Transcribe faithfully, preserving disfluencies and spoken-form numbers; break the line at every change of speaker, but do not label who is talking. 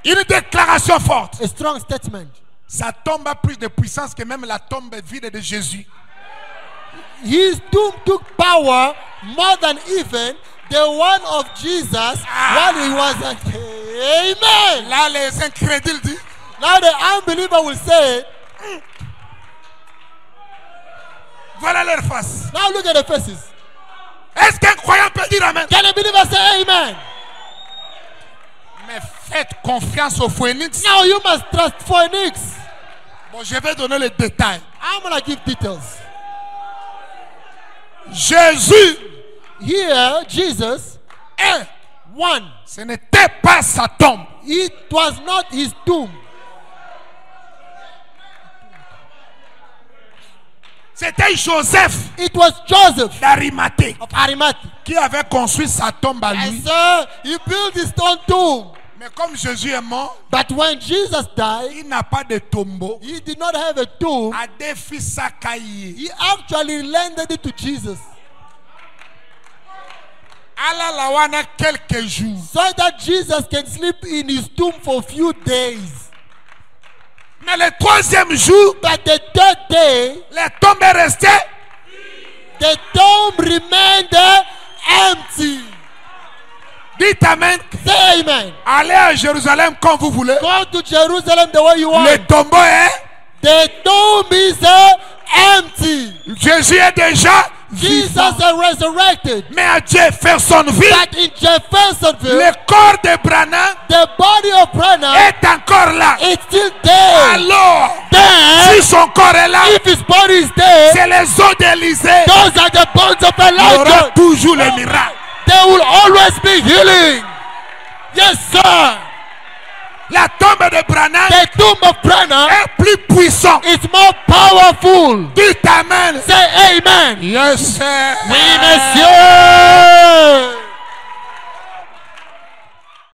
Une déclaration forte.
A strong statement.
Sa tombe a plus de puissance que même la tombe vide de Jésus.
His tomb took power more than even the one of Jesus
Ah.
while he was at. Amen.
Là, les incrédules disent,
Now the unbeliever will say,
voilà leur face.
now look at the faces.
Est-ce qu'un croyant peut dire amen?
Can a believer say amen?
Mais faites confiance au phénix.
Now you must trust Phoenix.
Bon, je vais donner les détails.
I'm going to give details.
Jésus
Here, Jesus,
est.
one,
Ce n'était pas sa tombe.
it was not his tomb.
C'était Joseph
It was Joseph
d'Arimathée
of Arimathea.
qui avait construit sa tombe à
And
lui.
so he built his own tomb.
Mais comme Jésus est mort,
But when Jesus died,
il n'a pas de tombeau.
he did not have a tomb.
A des fils à Caïe.
He actually lended it to Jesus
Allah la wana quelques jours.
so that Jesus can sleep in his tomb for a few days.
Mais le troisième jour,
But the third day,
la tombe est restée.
the tomb remained empty.
Dites amen.
Say amen.
Allez à Jérusalem quand vous voulez.
Go to Jerusalem the way you want.
Le tombeau est.
The tomb is uh, empty.
Jésus est déjà
Jesus
vivant.
is resurrected.
Mais à Jeffersonville,
But in Jeffersonville,
le corps de Branham
the body of Branham
est encore là.
is still there.
Alors,
Then,
si son corps est là,
if his body is there,
c'est les os d'Élysée.
those are the bones of
Il y aura
Elijah.
toujours les miracles.
There will always be healing. Yes, sir.
La tombe de Branham
The tomb of Branham
est plus puissante.
is more powerful.
Dites amen.
Say amen.
Yes, sir.
Oui, monsieur.